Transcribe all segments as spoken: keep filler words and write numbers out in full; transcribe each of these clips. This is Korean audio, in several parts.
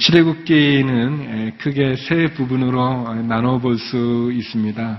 출애굽기는 크게 세 부분으로 나눠볼 수 있습니다.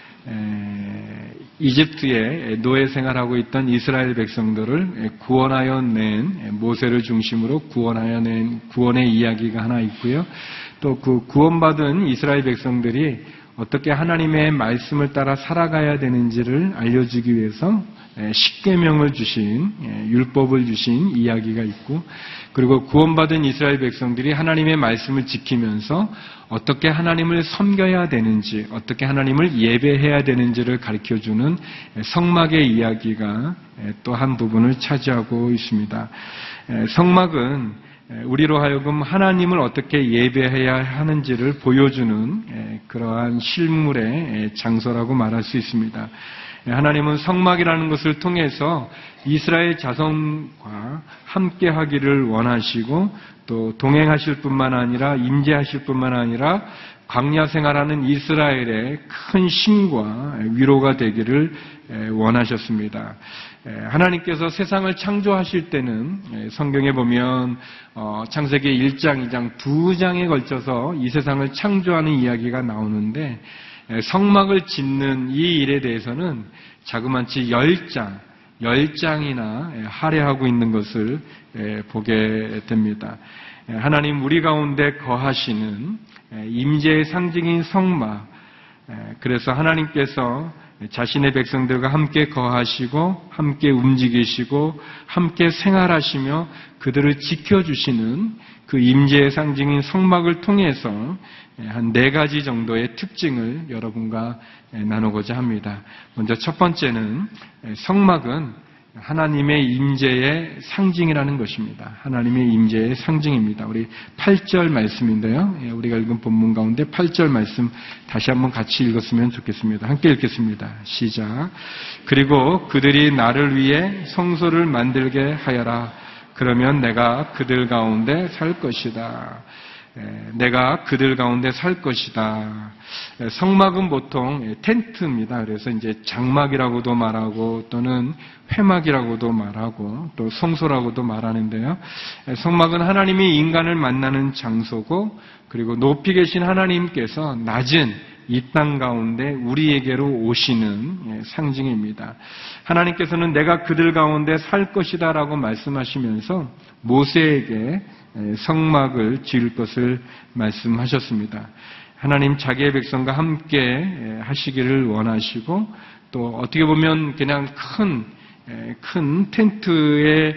이집트에 노예 생활하고 있던 이스라엘 백성들을 구원하여 낸 모세를 중심으로 구원하여 낸 구원의 이야기가 하나 있고요. 또 그 구원받은 이스라엘 백성들이 어떻게 하나님의 말씀을 따라 살아가야 되는지를 알려주기 위해서 십계명을 주신, 율법을 주신 이야기가 있고, 그리고 구원받은 이스라엘 백성들이 하나님의 말씀을 지키면서 어떻게 하나님을 섬겨야 되는지, 어떻게 하나님을 예배해야 되는지를 가르쳐주는 성막의 이야기가 또 한 부분을 차지하고 있습니다. 성막은 우리로 하여금 하나님을 어떻게 예배해야 하는지를 보여주는 그러한 실물의 장소라고 말할 수 있습니다. 하나님은 성막이라는 것을 통해서 이스라엘 자손과 함께 하기를 원하시고 또 동행하실 뿐만 아니라 임재하실 뿐만 아니라 광야 생활하는 이스라엘의 큰 힘과 위로가 되기를 원하셨습니다. 하나님께서 세상을 창조하실 때는 성경에 보면 창세기 일 장, 이 장 두 장에 걸쳐서 이 세상을 창조하는 이야기가 나오는데 성막을 짓는 이 일에 대해서는 자그마치 열 장, 열 장이나 할애하고 있는 것을 보게 됩니다. 하나님 우리 가운데 거하시는 임재의 상징인 성막, 그래서 하나님께서 자신의 백성들과 함께 거하시고 함께 움직이시고 함께 생활하시며 그들을 지켜주시는 그 임재의 상징인 성막을 통해서 한 네 가지 정도의 특징을 여러분과 나누고자 합니다. 먼저 첫 번째는 성막은 하나님의 임재의 상징이라는 것입니다. 하나님의 임재의 상징입니다. 우리 팔 절 말씀인데요. 우리가 읽은 본문 가운데 팔 절 말씀 다시 한번 같이 읽었으면 좋겠습니다. 함께 읽겠습니다. 시작. 그리고 그들이 나를 위해 성소를 만들게 하여라. 그러면 내가 그들 가운데 살 것이다. 내가 그들 가운데 살 것이다. 성막은 보통 텐트입니다. 그래서 이제 장막이라고도 말하고 또는 회막이라고도 말하고 또 성소라고도 말하는데요. 성막은 하나님이 인간을 만나는 장소고 그리고 높이 계신 하나님께서 낮은 이 땅 가운데 우리에게로 오시는 상징입니다. 하나님께서는 내가 그들 가운데 살 것이다 라고 말씀하시면서 모세에게 성막을 지을 것을 말씀하셨습니다. 하나님 자기의 백성과 함께 하시기를 원하시고 또 어떻게 보면 그냥 큰, 큰 텐트의,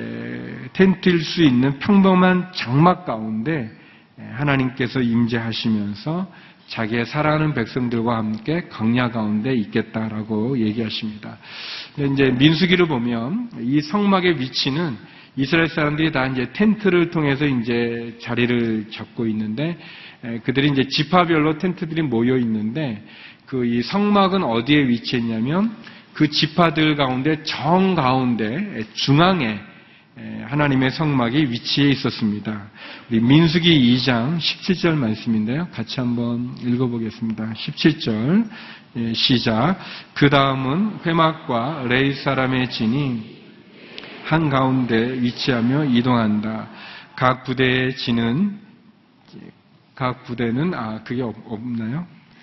텐트일 수 있는 평범한 장막 가운데 하나님께서 임재하시면서 자기의 사랑하는 백성들과 함께 광야 가운데 있겠다라고 얘기하십니다. 이제 민수기를 보면 이 성막의 위치는 이스라엘 사람들이 다 이제 텐트를 통해서 이제 자리를 잡고 있는데 그들이 이제 지파별로 텐트들이 모여 있는데 그 이 성막은 어디에 위치했냐면 그 지파들 가운데 정 가운데 중앙에 하나님의 성막이 위치해 있었습니다. 우리 민수기 이 장 십칠 절 말씀인데요. 같이 한번 읽어보겠습니다. 십칠 절 시작. 그 다음은 회막과 레이 사람의 진이 한가운데 위치하며 이동한다. 각 부대의 진은 각 부대는 아 그게 없, 없나요?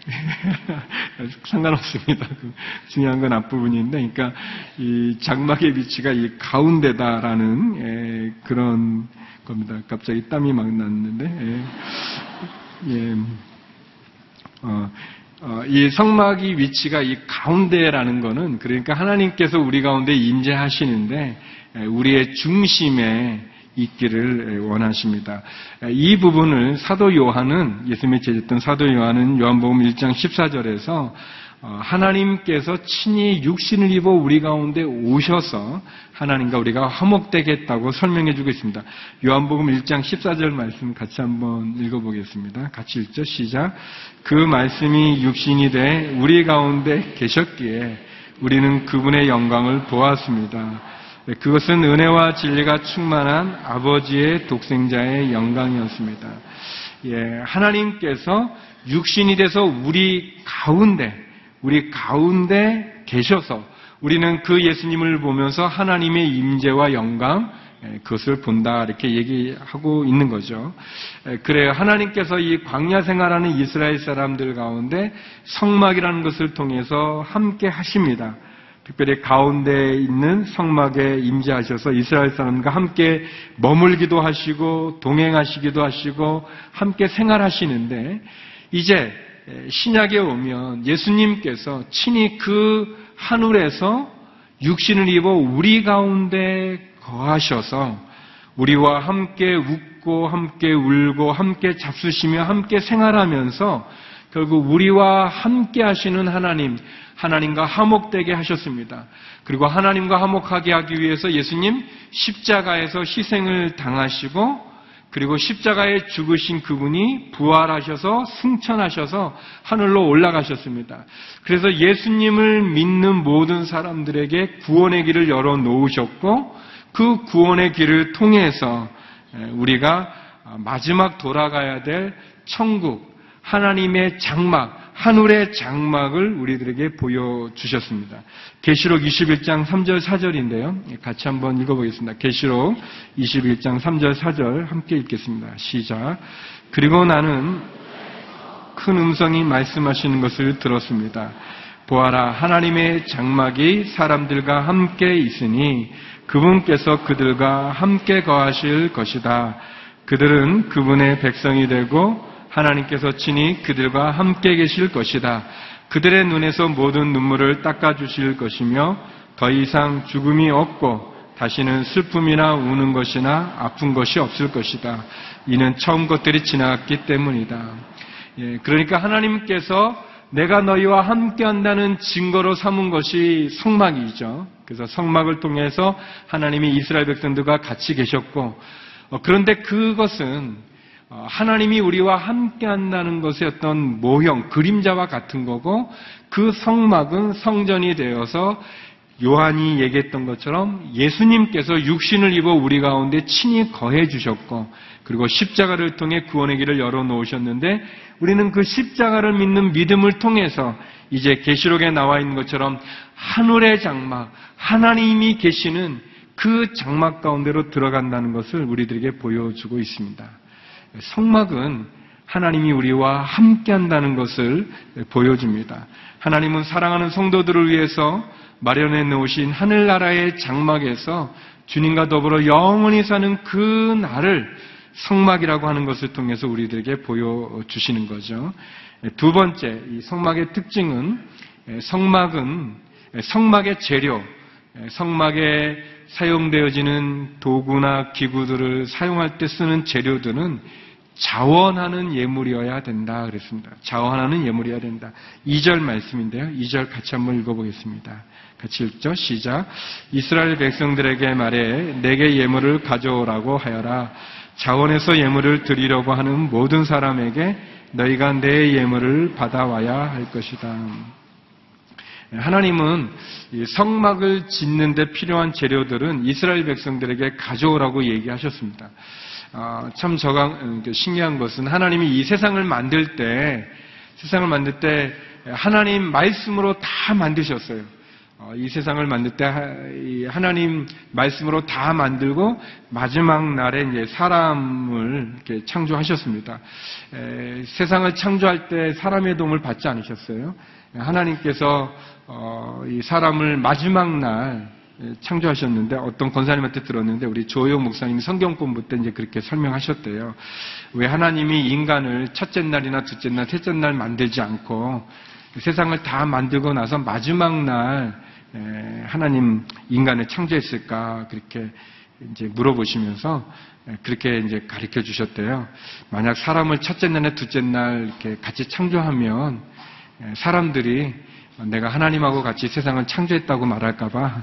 상관없습니다. 중요한 건 앞부분인데, 그러니까 이 장막의 위치가 이 가운데다라는 에, 그런 겁니다. 갑자기 땀이 막 났는데, 에, 예, 어, 어, 이 성막이 위치가 이 가운데라는 거는 그러니까 하나님께서 우리 가운데 임재하시는데 우리의 중심에 있기를 원하십니다. 이 부분을 사도 요한은, 예수님의 제자였던 사도 요한은 요한복음 일 장 십사 절에서 하나님께서 친히 육신을 입어 우리 가운데 오셔서 하나님과 우리가 화목되겠다고 설명해 주고 있습니다. 요한복음 일 장 십사 절 말씀 같이 한번 읽어보겠습니다. 같이 읽죠. 시작. 그 말씀이 육신이 돼 우리 가운데 계셨기에 우리는 그분의 영광을 보았습니다. 그것은 은혜와 진리가 충만한 아버지의 독생자의 영광이었습니다. 예, 하나님께서 육신이 돼서 우리 가운데, 우리 가운데 계셔서 우리는 그 예수님을 보면서 하나님의 임재와 영광, 그것을 본다 이렇게 얘기하고 있는 거죠. 그래요. 하나님께서 이 광야 생활하는 이스라엘 사람들 가운데 성막이라는 것을 통해서 함께 하십니다. 특별히 가운데 있는 성막에 임재하셔서 이스라엘 사람과 함께 머물기도 하시고 동행하시기도 하시고 함께 생활하시는데, 이제 신약에 오면 예수님께서 친히 그 하늘에서 육신을 입어 우리 가운데 거하셔서 우리와 함께 웃고 함께 울고 함께 잡수시며 함께 생활하면서 결국 우리와 함께 하시는 하나님, 하나님과 화목되게 하셨습니다. 그리고 하나님과 화목하게 하기 위해서 예수님 십자가에서 희생을 당하시고, 그리고 십자가에 죽으신 그분이 부활하셔서 승천하셔서 하늘로 올라가셨습니다. 그래서 예수님을 믿는 모든 사람들에게 구원의 길을 열어놓으셨고, 그 구원의 길을 통해서 우리가 마지막 돌아가야 될 천국, 하나님의 장막, 하늘의 장막을 우리들에게 보여주셨습니다. 계시록 이십일 장 삼 절 사 절인데요. 같이 한번 읽어보겠습니다. 계시록 이십일 장 삼 절 사 절 함께 읽겠습니다. 시작. 그리고 나는 큰 음성이 말씀하시는 것을 들었습니다. 보아라, 하나님의 장막이 사람들과 함께 있으니 그분께서 그들과 함께 거하실 것이다. 그들은 그분의 백성이 되고 하나님께서 친히 그들과 함께 계실 것이다. 그들의 눈에서 모든 눈물을 닦아주실 것이며 더 이상 죽음이 없고 다시는 슬픔이나 우는 것이나 아픈 것이 없을 것이다. 이는 처음 것들이 지나갔기 때문이다. 예, 그러니까 하나님께서 내가 너희와 함께한다는 증거로 삼은 것이 성막이죠. 그래서 성막을 통해서 하나님이 이스라엘 백성들과 같이 계셨고, 어, 그런데 그것은 하나님이 우리와 함께한다는 것의 어떤 모형, 그림자와 같은 거고, 그 성막은 성전이 되어서 요한이 얘기했던 것처럼 예수님께서 육신을 입어 우리 가운데 친히 거해 주셨고, 그리고 십자가를 통해 구원의 길을 열어놓으셨는데, 우리는 그 십자가를 믿는 믿음을 통해서 이제 계시록에 나와 있는 것처럼 하늘의 장막, 하나님이 계시는 그 장막 가운데로 들어간다는 것을 우리들에게 보여주고 있습니다. 성막은 하나님이 우리와 함께한다는 것을 보여줍니다. 하나님은 사랑하는 성도들을 위해서 마련해 놓으신 하늘나라의 장막에서 주님과 더불어 영원히 사는 그 날을 성막이라고 하는 것을 통해서 우리들에게 보여주시는 거죠. 두 번째, 이 성막의 특징은 성막은 성막의 재료, 성막에 사용되어지는 도구나 기구들을 사용할 때 쓰는 재료들은 자원하는 예물이어야 된다 그랬습니다. 자원하는 예물이어야 된다. 이 절 말씀인데요. 이 절 같이 한번 읽어보겠습니다. 같이 읽죠. 시작. 이스라엘 백성들에게 말해 내게 예물을 가져오라고 하여라. 자원해서 예물을 드리려고 하는 모든 사람에게 너희가 내 예물을 받아와야 할 것이다. 하나님은 성막을 짓는 데 필요한 재료들은 이스라엘 백성들에게 가져오라고 얘기하셨습니다. 어, 참 저가 신기한 것은 하나님이 이 세상을 만들 때 세상을 만들 때 하나님 말씀으로 다 만드셨어요. 어, 이 세상을 만들 때 하나님 말씀으로 다 만들고 마지막 날에 이제 사람을 이렇게 창조하셨습니다. 에, 세상을 창조할 때 사람의 도움을 받지 않으셨어요. 하나님께서 어, 이 사람을 마지막 날 창조하셨는데, 어떤 권사님한테 들었는데 우리 조용 목사님이 성경 공부 때 이제 그렇게 설명하셨대요. 왜 하나님이 인간을 첫째 날이나 둘째 날, 셋째 날 만들지 않고 세상을 다 만들고 나서 마지막 날 하나님 인간을 창조했을까, 그렇게 이제 물어보시면서 그렇게 이제 가르쳐 주셨대요. 만약 사람을 첫째 날에 둘째 날 이렇게 같이 창조하면 사람들이 내가 하나님하고 같이 세상을 창조했다고 말할까봐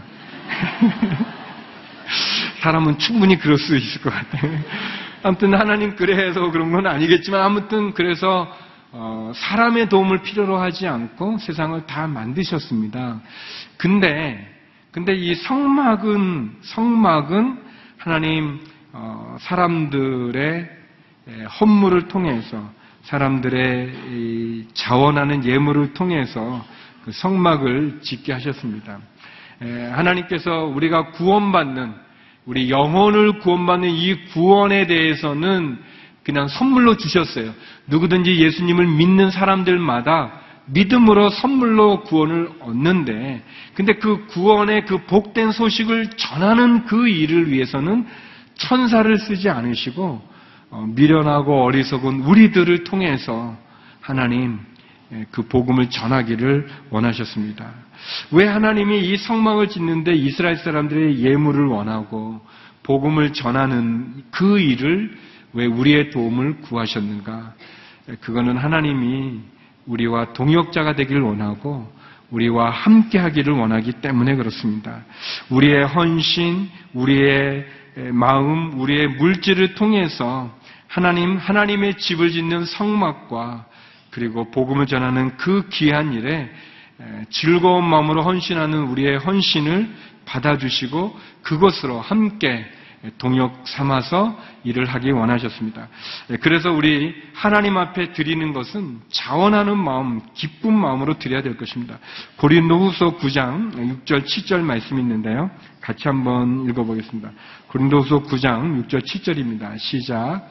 사람은 충분히 그럴 수 있을 것 같아요. 아무튼 하나님 그래 해서 그런 건 아니겠지만, 아무튼 그래서 어, 사람의 도움을 필요로 하지 않고 세상을 다 만드셨습니다. 근데 근데 이 성막은 성막은 하나님 어, 사람들의 헌물을 통해서, 사람들의 이 자원하는 예물을 통해서 그 성막을 짓게 하셨습니다. 하나님께서 우리가 구원받는 우리 영혼을 구원받는 이 구원에 대해서는 그냥 선물로 주셨어요. 누구든지 예수님을 믿는 사람들마다 믿음으로 선물로 구원을 얻는데, 근데 그 구원의 그 복된 소식을 전하는 그 일을 위해서는 천사를 쓰지 않으시고 미련하고 어리석은 우리들을 통해서 하나님 그 복음을 전하기를 원하셨습니다. 왜 하나님이 이 성막을 짓는데 이스라엘 사람들의 예물을 원하고 복음을 전하는 그 일을 왜 우리의 도움을 구하셨는가? 그거는 하나님이 우리와 동역자가 되기를 원하고 우리와 함께 하기를 원하기 때문에 그렇습니다. 우리의 헌신, 우리의 마음, 우리의 물질을 통해서 하나님, 하나님의 집을 짓는 성막과 그리고 복음을 전하는 그 귀한 일에 즐거운 마음으로 헌신하는 우리의 헌신을 받아주시고 그것으로 함께 동역 삼아서 일을 하기 원하셨습니다. 그래서 우리 하나님 앞에 드리는 것은 자원하는 마음, 기쁜 마음으로 드려야 될 것입니다. 고린도후서 구 장 육 절 칠 절 말씀이 있는데요. 같이 한번 읽어보겠습니다. 고린도후서 구 장 육 절 칠 절입니다. 시작.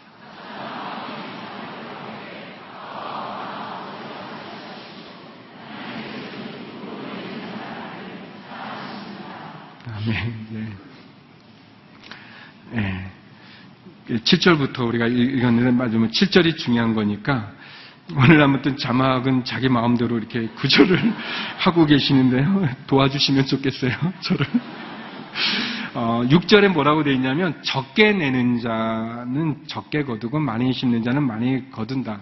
아멘. 네. 네. 칠 절부터 우리가 읽었는데 맞으면 칠 절이 중요한 거니까 오늘 아무튼 자막은 자기 마음대로 이렇게 구절을 하고 계시는데요. 도와주시면 좋겠어요. 저를. 어, 육 절에 뭐라고 되어 있냐면 적게 내는 자는 적게 거두고 많이 심는 자는 많이 거둔다.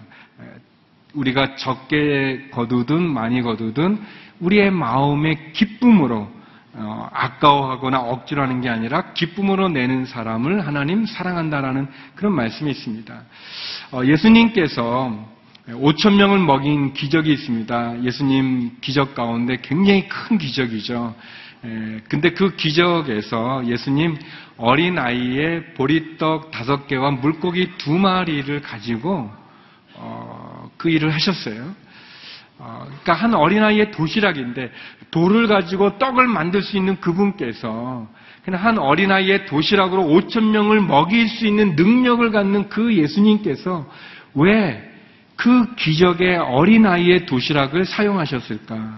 우리가 적게 거두든 많이 거두든 우리의 마음의 기쁨으로 어, 아까워하거나 억지로 하는 게 아니라 기쁨으로 내는 사람을 하나님 사랑한다라는 그런 말씀이 있습니다. 어, 예수님께서 오천 명을 먹인 기적이 있습니다. 예수님 기적 가운데 굉장히 큰 기적이죠. 에, 근데 그 기적에서 예수님 어린아이의 보리떡 다섯 개와 물고기 두 마리를 가지고 어, 그 일을 하셨어요. 어, 그러니까 한 어린아이의 도시락인데 돌을 가지고 떡을 만들 수 있는 그분께서 그냥 한 어린아이의 도시락으로 오천 명을 먹일 수 있는 능력을 갖는 그 예수님께서 왜 그 기적의 어린아이의 도시락을 사용하셨을까?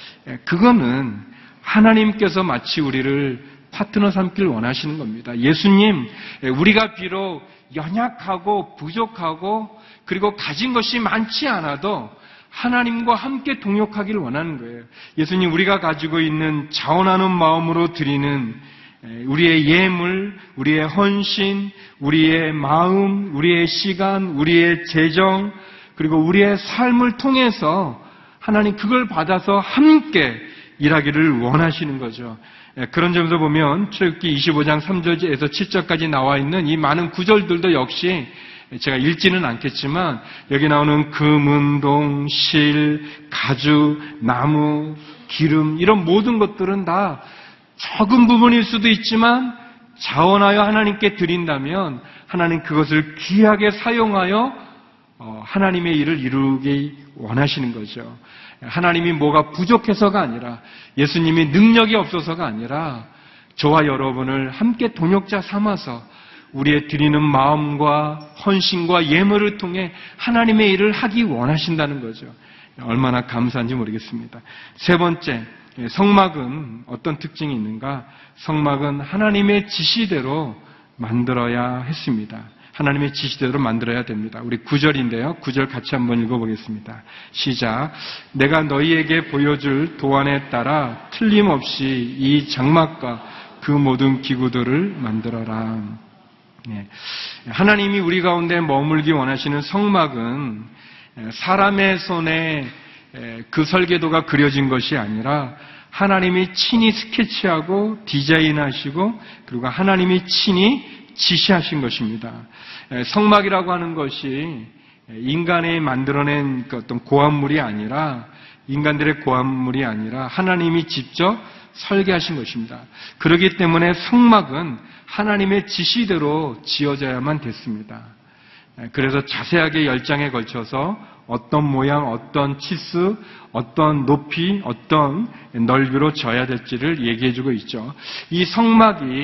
그거는 하나님께서 마치 우리를 파트너 삼길 원하시는 겁니다. 예수님, 우리가 비록 연약하고 부족하고 그리고 가진 것이 많지 않아도 하나님과 함께 동역하기를 원하는 거예요. 예수님, 우리가 가지고 있는 자원하는 마음으로 드리는 우리의 예물, 우리의 헌신, 우리의 마음, 우리의 시간, 우리의 재정, 그리고 우리의 삶을 통해서 하나님 그걸 받아서 함께 일하기를 원하시는 거죠. 그런 점에서 보면 출애굽기 이십오 장 삼 절에서 칠 절까지 나와 있는 이 많은 구절들도 역시 제가 읽지는 않겠지만 여기 나오는 금, 은동, 실, 가죽, 나무, 기름 이런 모든 것들은 다 적은 부분일 수도 있지만 자원하여 하나님께 드린다면 하나님 그것을 귀하게 사용하여 하나님의 일을 이루기 원하시는 거죠. 하나님이 뭐가 부족해서가 아니라 예수님이 능력이 없어서가 아니라 저와 여러분을 함께 동역자 삼아서 우리의 드리는 마음과 헌신과 예물을 통해 하나님의 일을 하기 원하신다는 거죠. 얼마나 감사한지 모르겠습니다. 세 번째, 성막은 어떤 특징이 있는가? 성막은 하나님의 지시대로 만들어야 했습니다. 하나님의 지시대로 만들어야 됩니다. 우리 구 절인데요. 구 절 같이 한번 읽어보겠습니다. 시작. 내가 너희에게 보여줄 도안에 따라 틀림없이 이 장막과 그 모든 기구들을 만들어라. 네. 하나님이 우리 가운데 머물기 원하시는 성막은 사람의 손에 그 설계도가 그려진 것이 아니라 하나님이 친히 스케치하고 디자인하시고 그리고 하나님이 친히 지시하신 것입니다. 성막이라고 하는 것이 인간이 만들어낸 어떤 고안물이 아니라 인간들의 고안물이 아니라 하나님이 직접 설계하신 것입니다. 그렇기 때문에 성막은 하나님의 지시대로 지어져야만 됐습니다. 그래서 자세하게 열 장에 걸쳐서 어떤 모양, 어떤 치수, 어떤 높이, 어떤 넓이로 져야 될지를 얘기해주고 있죠. 이 성막이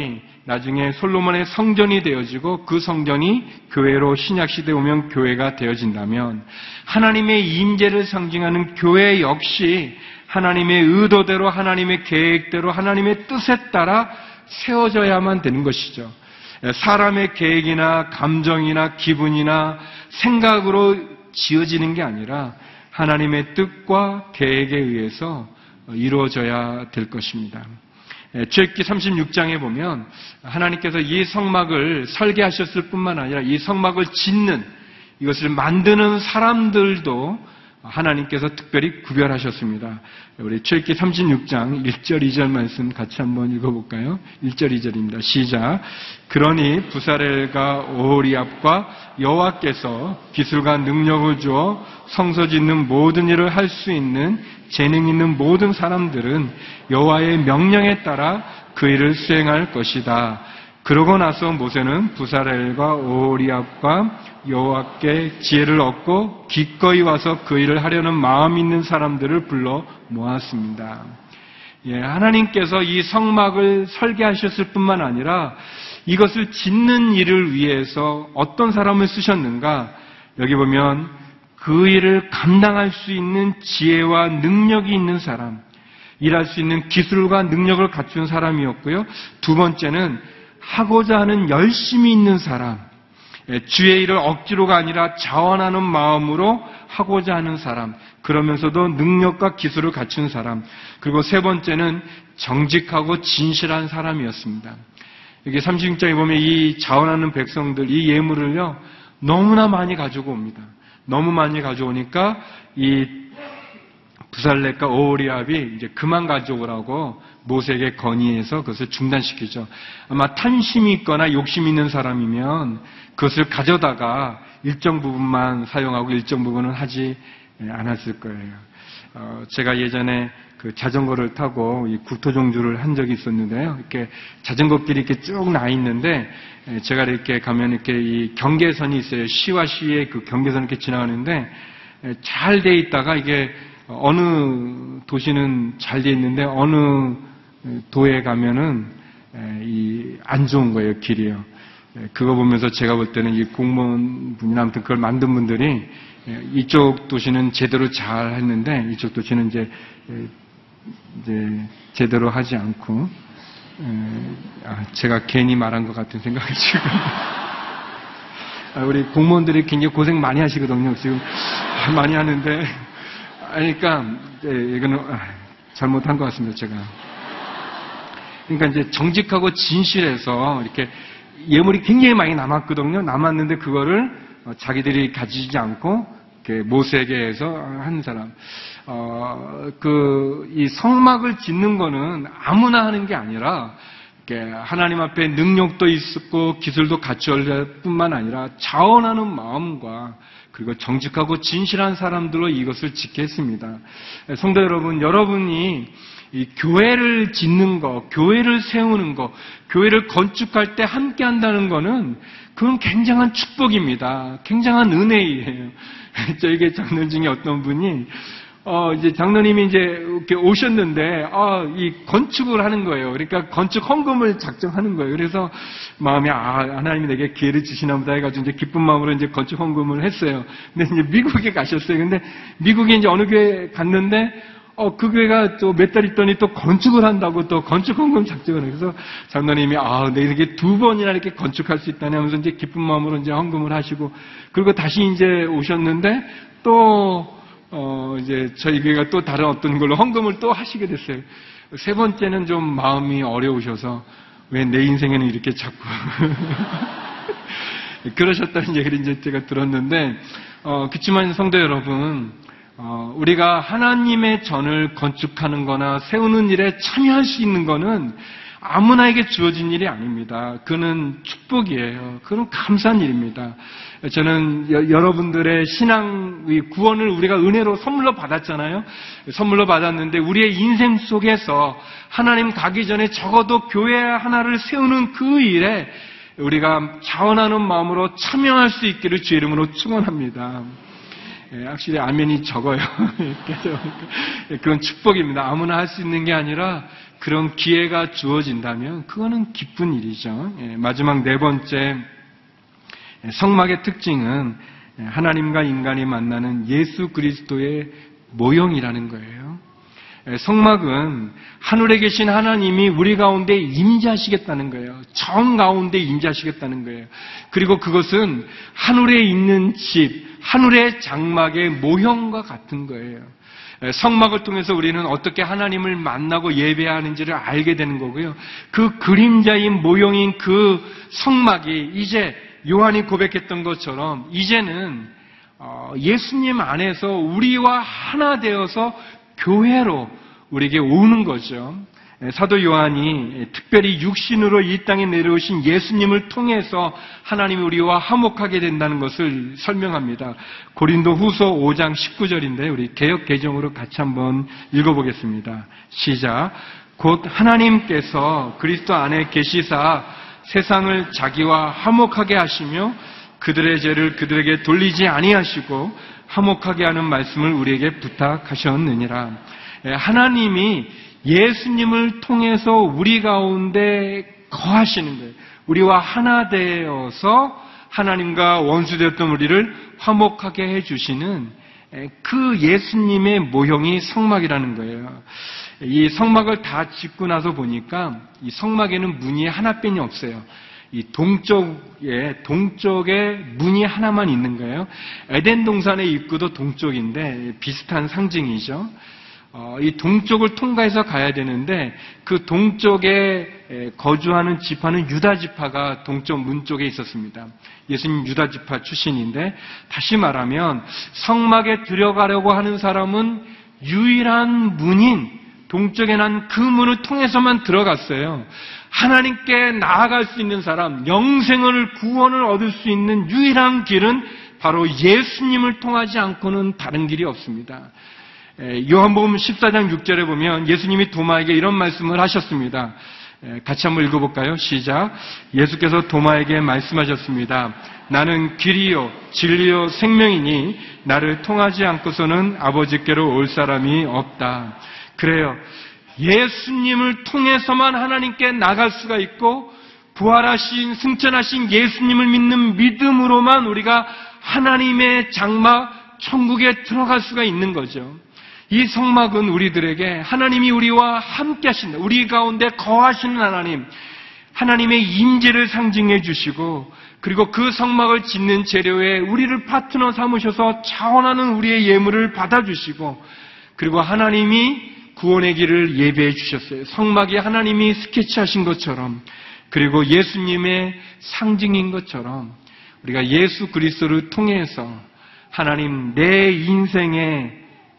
나중에 솔로몬의 성전이 되어지고 그 성전이 교회로 신약시대에 오면 교회가 되어진다면 하나님의 임재를 상징하는 교회 역시 하나님의 의도대로 하나님의 계획대로 하나님의 뜻에 따라 세워져야만 되는 것이죠. 사람의 계획이나 감정이나 기분이나 생각으로 지어지는 게 아니라 하나님의 뜻과 계획에 의해서 이루어져야 될 것입니다. 출애굽기 삼십육 장에 보면 하나님께서 이 성막을 설계하셨을 뿐만 아니라 이 성막을 짓는, 이것을 만드는 사람들도 하나님께서 특별히 구별하셨습니다. 우리 출애굽기 삼십육 장 일 절 이 절 말씀 같이 한번 읽어볼까요? 일 절 이 절입니다. 시작. 그러니 부살엘과 오홀리압과 여호와께서 기술과 능력을 주어 성소 짓는 모든 일을 할 수 있는 재능 있는 모든 사람들은 여호와의 명령에 따라 그 일을 수행할 것이다. 그러고 나서 모세는 부살엘과 오홀리압과 여호와께 지혜를 얻고 기꺼이 와서 그 일을 하려는 마음 있는 사람들을 불러 모았습니다. 예, 하나님께서 이 성막을 설계하셨을 뿐만 아니라 이것을 짓는 일을 위해서 어떤 사람을 쓰셨는가? 여기 보면 그 일을 감당할 수 있는 지혜와 능력이 있는 사람, 일할 수 있는 기술과 능력을 갖춘 사람이었고요. 두 번째는 하고자 하는 열심이 있는 사람, 주의 일을 억지로가 아니라 자원하는 마음으로 하고자 하는 사람, 그러면서도 능력과 기술을 갖춘 사람, 그리고 세 번째는 정직하고 진실한 사람이었습니다. 여기 삼십육 장에 보면 이 자원하는 백성들, 이 예물을요, 너무나 많이 가지고 옵니다. 너무 많이 가져오니까 이 부살렛과 오홀리압이 이제 그만 가져오라고 모세에게 건의해서 그것을 중단시키죠. 아마 탐심이 있거나 욕심 있는 사람이면 그것을 가져다가 일정 부분만 사용하고 일정 부분은 하지 않았을 거예요. 어, 제가 예전에 그 자전거를 타고 이 국토종주를 한 적이 있었는데요. 이렇게 자전거길이 이렇게 쭉 나 있는데 제가 이렇게 가면 이렇게 이 경계선이 있어요. 시와 시의 그 경계선 이렇게 지나가는데 잘 돼 있다가 이게 어느 도시는 잘 돼 있는데 어느 도에 가면은 이 안 좋은 거예요, 길이요. 그거 보면서 제가 볼 때는 이 공무원분이나 아무튼 그걸 만든 분들이 이쪽 도시는 제대로 잘 했는데 이쪽 도시는 이제 이제 제대로 하지 않고, 아, 제가 괜히 말한 것 같은 생각이 지금. 우리 공무원들이 굉장히 고생 많이 하시거든요. 지금 많이 하는데, 그러니까 이거는 잘못한 것 같습니다. 제가. 그러니까 이제 정직하고 진실해서 이렇게 예물이 굉장히 많이 남았거든요. 남았는데 그거를 자기들이 가지지 않고 모세에게 해서 한 사람. 어, 그, 이 성막을 짓는 거는 아무나 하는 게 아니라, 하나님 앞에 능력도 있었고, 기술도 갖추어야 뿐만 아니라, 자원하는 마음과, 그리고 정직하고 진실한 사람들로 이것을 짓게 했습니다. 성도 여러분, 여러분이 이 교회를 짓는 거, 교회를 세우는 거, 교회를 건축할 때 함께 한다는 거는, 그건 굉장한 축복입니다. 굉장한 은혜예요. 저에게 장로님 중에 어떤 분이, 어, 이제 장로님이 이제 이렇게 오셨는데, 어, 이 건축을 하는 거예요. 그러니까 건축 헌금을 작정하는 거예요. 그래서 마음에, 아, 하나님이 내게 기회를 주시나 보다 해가지고 이제 기쁜 마음으로 이제 건축 헌금을 했어요. 근데 이제 미국에 가셨어요. 근데 미국에 이제 어느 교회 갔는데, 어, 그 교회가 또 몇 달 있더니 또 건축을 한다고 또 건축 헌금 작정을 해요. 그래서 장로님이, 아, 내가 이렇게 두 번이나 이렇게 건축할 수 있다니 하면서 이제 기쁜 마음으로 이제 헌금을 하시고, 그리고 다시 이제 오셨는데, 또, 어, 이제 저희 교회가 또 다른 어떤 걸로 헌금을 또 하시게 됐어요. 세 번째는 좀 마음이 어려우셔서, 왜 내 인생에는 이렇게 자꾸. 그러셨다는 얘기를 이제 제가 들었는데, 어, 그렇지만 성도 여러분, 어, 우리가 하나님의 전을 건축하는 거나 세우는 일에 참여할 수 있는 거는 아무나에게 주어진 일이 아닙니다. 그는 축복이에요. 그는 감사한 일입니다. 저는 여, 여러분들의 신앙의 구원을 우리가 은혜로 선물로 받았잖아요. 선물로 받았는데 우리의 인생 속에서 하나님 가기 전에 적어도 교회 하나를 세우는 그 일에 우리가 자원하는 마음으로 참여할 수 있기를 주의 이름으로 축원합니다. 확실히 아멘이 적어요. 그건 축복입니다. 아무나 할 수 있는 게 아니라 그런 기회가 주어진다면 그거는 기쁜 일이죠. 마지막 네 번째, 성막의 특징은 하나님과 인간이 만나는 예수 그리스도의 모형이라는 거예요. 성막은 하늘에 계신 하나님이 우리 가운데 임재하시겠다는 거예요. 정 가운데 임재하시겠다는 거예요. 그리고 그것은 하늘에 있는 집, 하늘의 장막의 모형과 같은 거예요. 성막을 통해서 우리는 어떻게 하나님을 만나고 예배하는지를 알게 되는 거고요. 그 그림자인 모형인 그 성막이 이제 요한이 고백했던 것처럼 이제는 예수님 안에서 우리와 하나 되어서 교회로 우리에게 오는 거죠. 사도 요한이 특별히 육신으로 이 땅에 내려오신 예수님을 통해서 하나님이 우리와 화목하게 된다는 것을 설명합니다. 고린도 후서 오 장 십구 절인데 우리 개역 개정으로 같이 한번 읽어보겠습니다. 시작. 곧 하나님께서 그리스도 안에 계시사 세상을 자기와 화목하게 하시며 그들의 죄를 그들에게 돌리지 아니하시고 화목하게 하는 말씀을 우리에게 부탁하셨느니라. 하나님이 예수님을 통해서 우리 가운데 거하시는 거예요. 우리와 하나 되어서 하나님과 원수되었던 우리를 화목하게 해주시는 그 예수님의 모형이 성막이라는 거예요. 이 성막을 다 짓고 나서 보니까 이 성막에는 문이 하나뿐이 없어요. 이 동쪽에, 동쪽에 문이 하나만 있는 거예요. 에덴 동산의 입구도 동쪽인데 비슷한 상징이죠. 어, 이 동쪽을 통과해서 가야 되는데 그 동쪽에 거주하는 지파는 유다 지파가 동쪽 문 쪽에 있었습니다. 예수님 유다 지파 출신인데 다시 말하면 성막에 들어가려고 하는 사람은 유일한 문인 동쪽에 난 그 문을 통해서만 들어갔어요. 하나님께 나아갈 수 있는 사람, 영생을 구원을 얻을 수 있는 유일한 길은 바로 예수님을 통하지 않고는 다른 길이 없습니다. 요한복음 십사 장 육 절에 보면 예수님이 도마에게 이런 말씀을 하셨습니다. 같이 한번 읽어볼까요? 시작. 예수께서 도마에게 말씀하셨습니다. 나는 길이요 진리요 생명이니 나를 통하지 않고서는 아버지께로 올 사람이 없다. 그래요. 예수님을 통해서만 하나님께 나갈 수가 있고 부활하신 승천하신 예수님을 믿는 믿음으로만 우리가 하나님의 장막 천국에 들어갈 수가 있는 거죠. 이 성막은 우리들에게 하나님이 우리와 함께 하신다. 우리 가운데 거하시는 하나님, 하나님의 임재를 상징해 주시고 그리고 그 성막을 짓는 재료에 우리를 파트너 삼으셔서 자원하는 우리의 예물을 받아주시고 그리고 하나님이 구원의 길을 예배해 주셨어요. 성막이 하나님이 스케치하신 것처럼 그리고 예수님의 상징인 것처럼 우리가 예수 그리스도를 통해서 하나님 내 인생에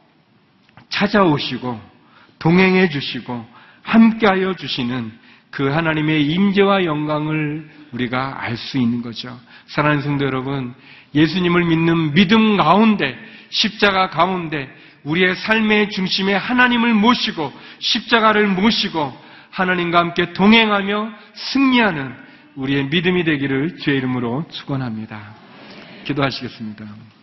찾아오시고 동행해 주시고 함께하여 주시는 그 하나님의 임재와 영광을 우리가 알 수 있는 거죠. 사랑하는 성도 여러분, 예수님을 믿는 믿음 가운데 십자가 가운데 우리의 삶의 중심에 하나님을 모시고 십자가를 모시고 하나님과 함께 동행하며 승리하는 우리의 믿음이 되기를 주의 이름으로 축원합니다. 기도하시겠습니다.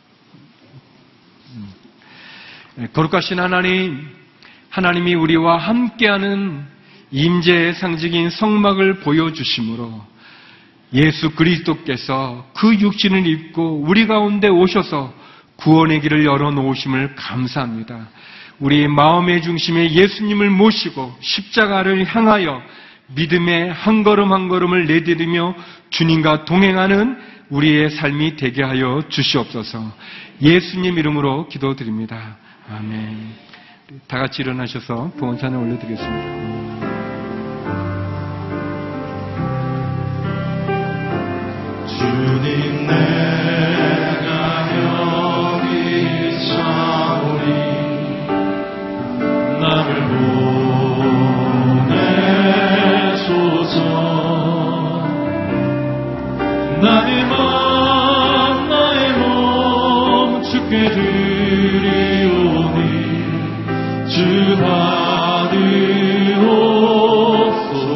거룩하신 하나님, 하나님이 우리와 함께하는 임재의 상징인 성막을 보여주심으로 예수 그리스도께서 그 육신을 입고 우리 가운데 오셔서 구원의 길을 열어놓으심을 감사합니다. 우리 마음의 중심에 예수님을 모시고 십자가를 향하여 믿음의 한 걸음 한 걸음을 내디디며 주님과 동행하는 우리의 삶이 되게 하여 주시옵소서. 예수님 이름으로 기도드립니다. 아멘. 다 같이 일어나셔서 부원찬을 올려드리겠습니다. 주님 내가 여기 있사오니 나를 보내소서. 나의 맘 나의 몸 주께 드리오니 주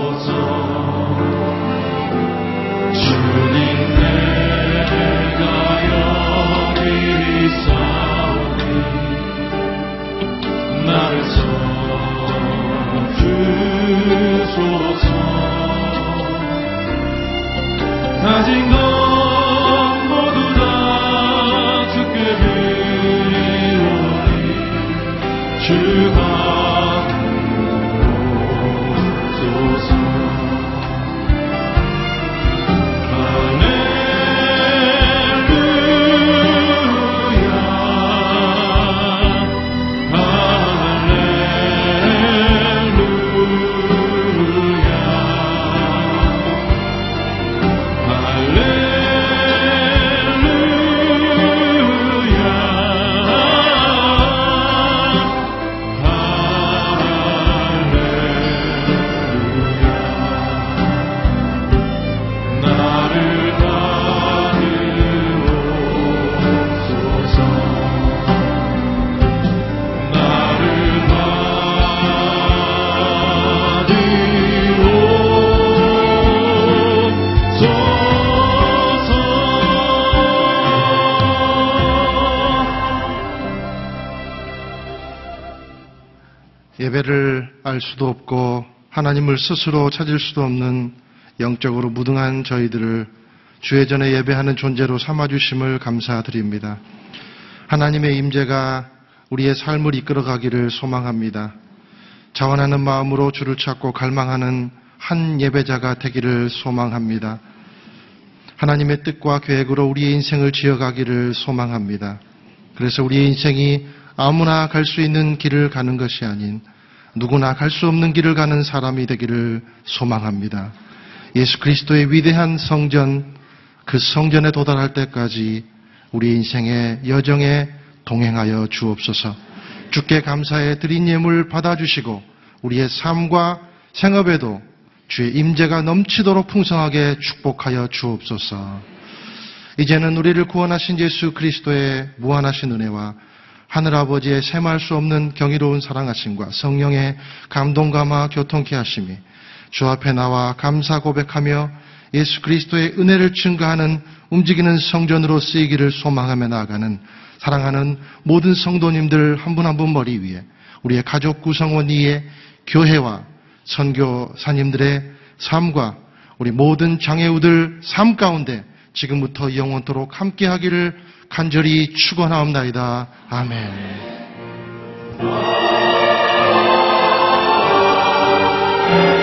받으옵소서. 주님 내가 예배를 알 수도 없고 하나님을 스스로 찾을 수도 없는 영적으로 무등한 저희들을 주의 전에 예배하는 존재로 삼아주심을 감사드립니다. 하나님의 임재가 우리의 삶을 이끌어가기를 소망합니다. 자원하는 마음으로 주를 찾고 갈망하는 한 예배자가 되기를 소망합니다. 하나님의 뜻과 계획으로 우리의 인생을 지어가기를 소망합니다. 그래서 우리의 인생이 아무나 갈 수 있는 길을 가는 것이 아닌 누구나 갈 수 없는 길을 가는 사람이 되기를 소망합니다. 예수 그리스도의 위대한 성전, 그 성전에 도달할 때까지 우리 인생의 여정에 동행하여 주옵소서. 주께 감사에 드린 예물 받아주시고 우리의 삶과 생업에도 주의 임재가 넘치도록 풍성하게 축복하여 주옵소서. 이제는 우리를 구원하신 예수 그리스도의 무한하신 은혜와 하늘아버지의 셈할 수 없는 경이로운 사랑하심과 성령의 감동감화 교통케 하심이 주 앞에 나와 감사 고백하며 예수 그리스도의 은혜를 증거하는 움직이는 성전으로 쓰이기를 소망하며 나아가는 사랑하는 모든 성도님들 한 분 한 분 머리 위에 우리의 가족 구성원 위에 교회와 선교사님들의 삶과 우리 모든 장애우들 삶 가운데 지금부터 영원토록 함께하기를 간절히 축원하옵나이다. 아멘.